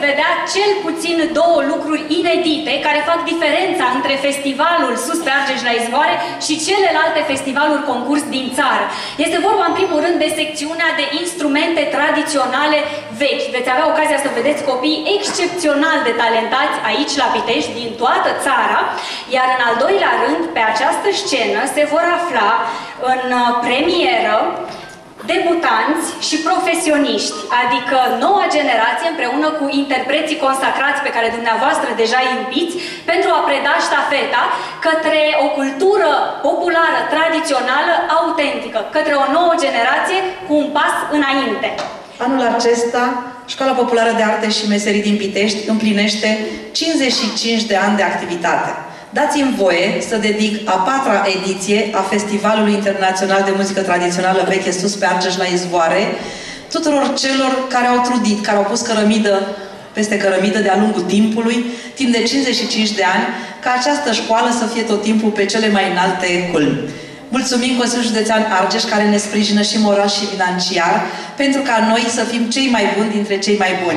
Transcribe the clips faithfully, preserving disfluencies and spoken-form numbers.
vedea cel puțin două lucruri inedite care fac diferența între festivalul Sus pe Argeș la Izvoare și celelalte festivaluri concurs din țară. Este vorba în primul rând de secțiunea de instrumente tradiționale vechi. Veți avea ocazia să vedeți copii excepțional de talentați aici la Pitești, din toată țara, iar în al doilea rând, pe această scenă se vor afla în premieră debutanți și profesioniști, adică noua generație împreună cu interpreții consacrați pe care dumneavoastră deja îi iubiți, pentru a preda ștafeta către o cultură populară, tradițională, autentică, către o nouă generație cu un pas înainte. Anul acesta, Școala Populară de Arte și Meserii din Pitești împlinește cincizeci și cinci de ani de activitate. Dați-mi voie să dedic a patra ediție a Festivalului Internațional de Muzică Tradițională Veche Sus pe Argeș la Izvoare tuturor celor care au trudit, care au pus cărămidă peste cărămidă de-a lungul timpului, timp de cincizeci și cinci de ani, ca această școală să fie tot timpul pe cele mai înalte culmi. Mulțumim Consiliul Județean Argeș, care ne sprijină și moral și financiar, pentru ca noi să fim cei mai buni dintre cei mai buni.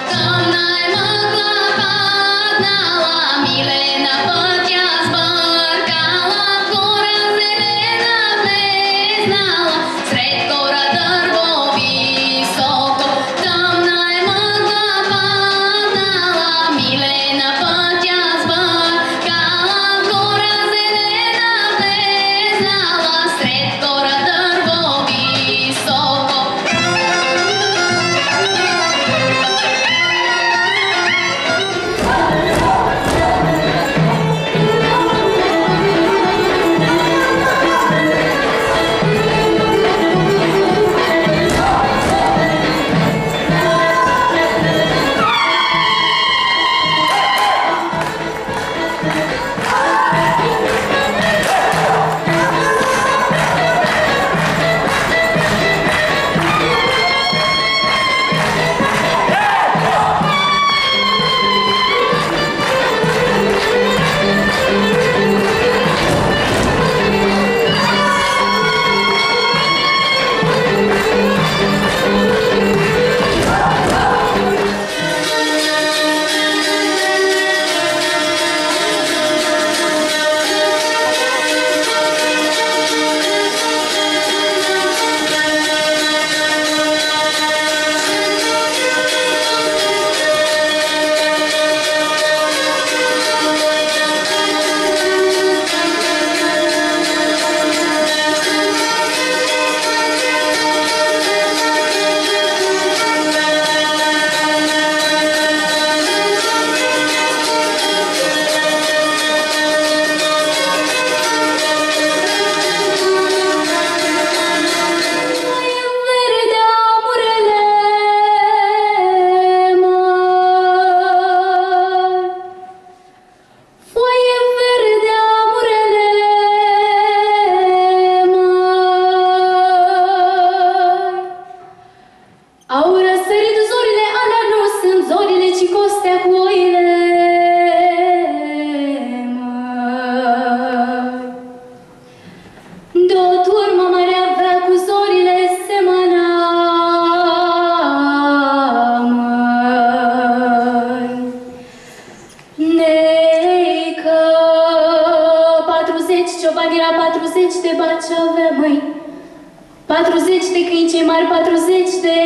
patruzeci de câini cei mari, patruzeci de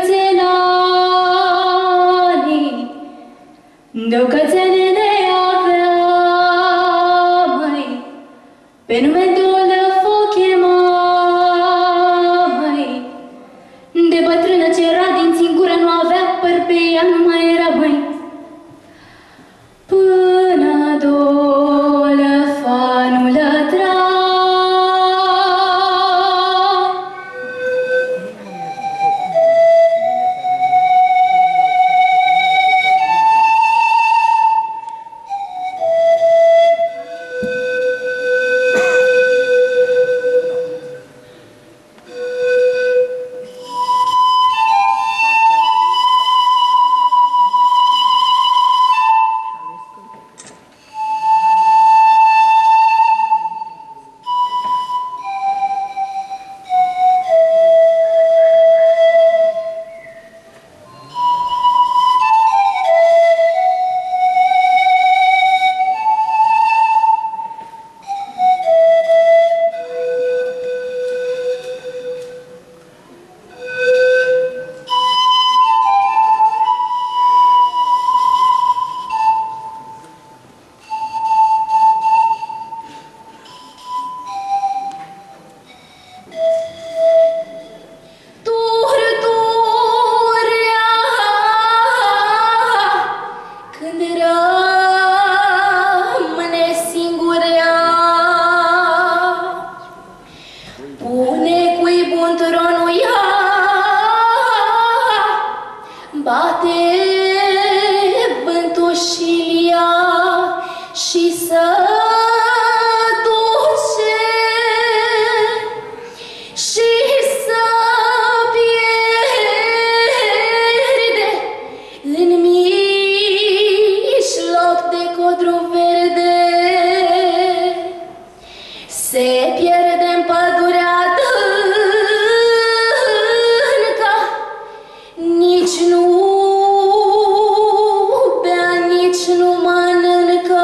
cățelani, de-o cățele ne avea, măi, pe nume Dolăfo chema, măi, de bătrână ce era dinți în gură, nu avea păr pe ea, nu mai era, măi, până Dolăfanul lătra. codru verde se pierde în pădurea adâncă, nici nu bea, nici nu mănâncă.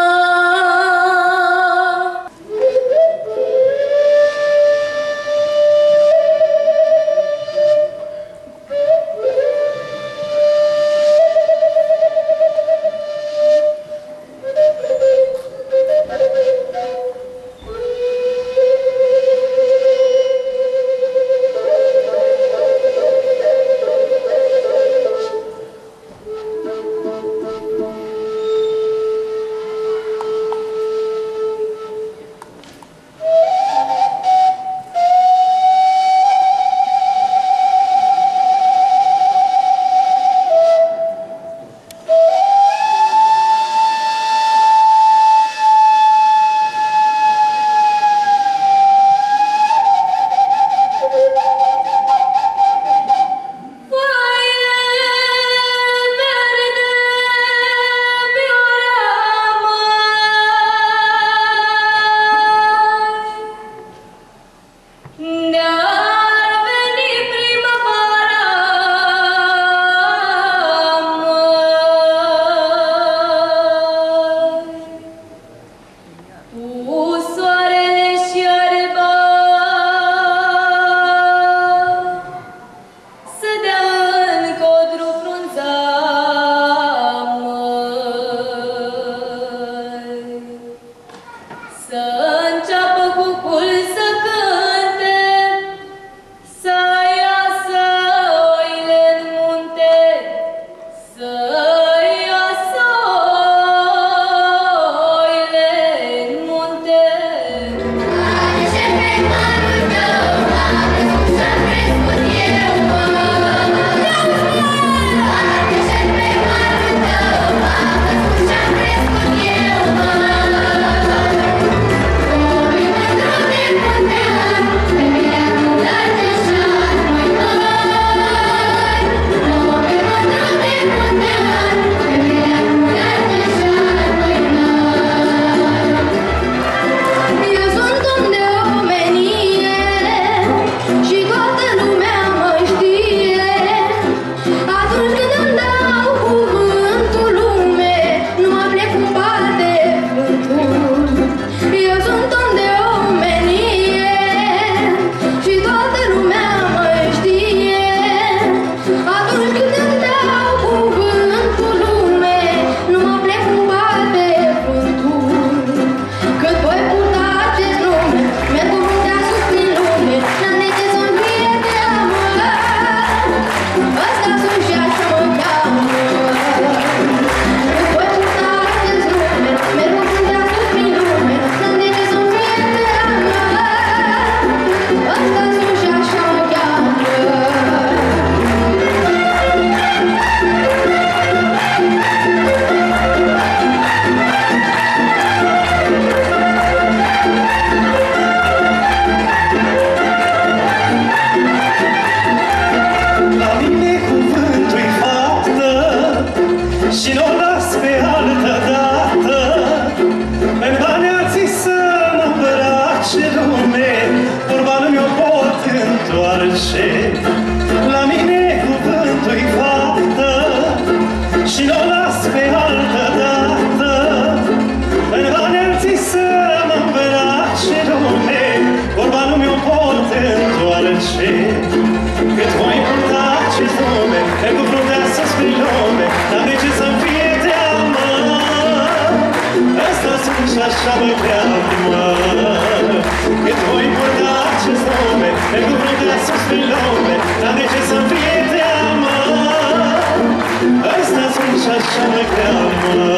Așa mă cheamă, cât voi purta acest nume, pentru vreo sus pe lume, dar de ce să-mi fie teamă? Ăsta sunt și așa mă cheamă.